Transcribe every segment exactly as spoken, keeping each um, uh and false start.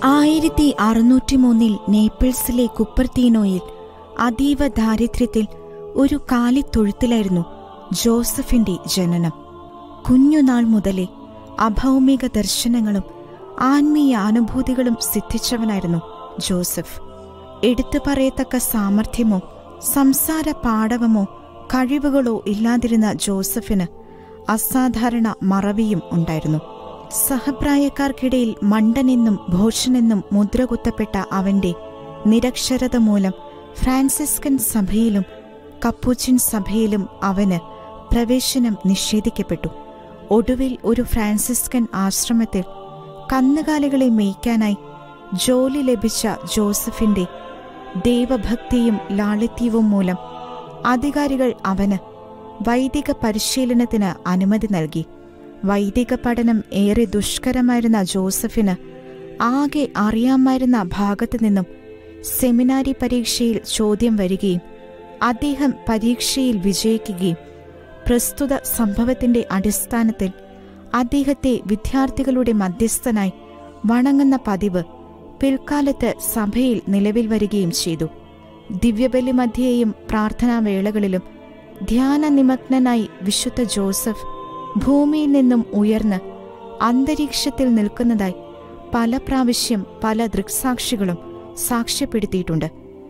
ആയിരത്തി അറുന്നൂറ്റി മൂന്നിൽ നേപ്പിൾസിലെ കുപ്പർത്തീനോയിൽ അതീവ ദാരിദ്ര്യത്തിൽ ഒരു കാലിത്തൊഴുത്തിലായിരുന്നു ജോസഫിന്റെ ജനനം. കുഞ്ഞുനാൾ മുതലേ അഭൗമിക ദർശനങ്ങളും ആത്മീയ അനുഭൂതികളും സിദ്ധിച്ചവനായിരുന്നു ജോസഫ്. എടുത്തു പറയത്തക്ക സാമർഥ്യമോ സംസാര പാടവമോ കഴിവുകളോ ഇല്ലാതിരുന്ന ജോസഫിന് അസാധാരണ മറവിയും ഉണ്ടായിരുന്നു. സഹപ്രായക്കാർക്കിടയിൽ മണ്ടനെന്നും ഭോഷനെന്നും മുദ്രകുത്തപ്പെട്ട അവന്റെ നിരക്ഷരത മൂലം ഫ്രാൻസിസ്കൻ സഭയിലും കപ്പൂച്ചിൻ സഭയിലും അവന് പ്രവേശനം നിഷേധിക്കപ്പെട്ടു. ഒടുവിൽ ഒരു ഫ്രാൻസിസ്കൻ ആശ്രമത്തിൽ കന്നുകാലികളെ മേയ്ക്കാനായി ജോലി ലഭിച്ച ജോസഫിന്റെ ദൈവഭക്തിയും ലാളിത്യവും മൂലം അധികാരികൾ അവന് വൈദിക പരിശീലനത്തിന് അനുമതി നൽകി. വൈദിക പഠനം ഏറെ ദുഷ്കരമായിരുന്ന ജോസഫിന് ആകെ അറിയാമായിരുന്ന ഭാഗത്തു നിന്നും സെമിനാരി പരീക്ഷയിൽ ചോദ്യം വരികയും അദ്ദേഹം പരീക്ഷയിൽ വിജയിക്കുകയും പ്രസ്തുത സംഭവത്തിന്റെ അടിസ്ഥാനത്തിൽ അദ്ദേഹത്തെ വിദ്യാർത്ഥികളുടെ മധ്യസ്ഥനായി വണങ്ങുന്ന പതിവ് പിൽക്കാലത്ത് സഭയിൽ നിലവിൽ വരികയും ചെയ്തു. ദിവ്യബലി മധ്യേയും പ്രാർത്ഥനാവേളകളിലും ധ്യാന നിമഗ്നനായി വിശുദ്ധ ജോസഫ് ഭൂമിയിൽ നിന്നും ഉയർന്ന് അന്തരീക്ഷത്തിൽ നിൽക്കുന്നതായി പല പ്രാവശ്യം പല ദൃക്സാക്ഷികളും സാക്ഷ്യപ്പെടുത്തിയിട്ടുണ്ട്.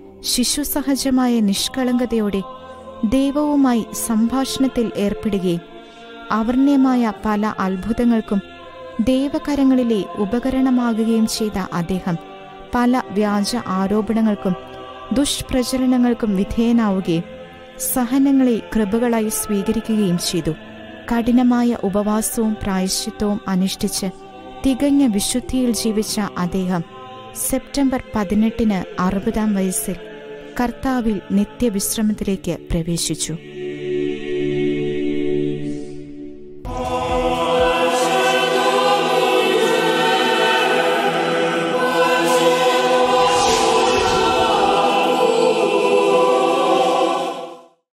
ശിശുസഹജമായ നിഷ്കളങ്കതയോടെ ദൈവവുമായി സംഭാഷണത്തിൽ ഏർപ്പെടുകയും അവർണ്യമായ പല അത്ഭുതങ്ങൾക്കും ദൈവകരങ്ങളിലെ ഉപകരണമാകുകയും ചെയ്ത അദ്ദേഹം പല വ്യാജ ആരോപണങ്ങൾക്കും ദുഷ്പ്രചരണങ്ങൾക്കും വിധേയനാവുകയും സഹനങ്ങളെ കൃപകളായി സ്വീകരിക്കുകയും ചെയ്തു. കഠിനമായ ഉപവാസവും പ്രായശ്ചിത്തവും അനുഷ്ഠിച്ച് തികഞ്ഞ വിശുദ്ധിയിൽ ജീവിച്ച അദ്ദേഹം സെപ്റ്റംബർ പതിനെട്ടിന് അറുപതാം വയസ്സിൽ കർത്താവിൽ നിത്യവിശ്രമത്തിലേക്ക് പ്രവേശിച്ചു.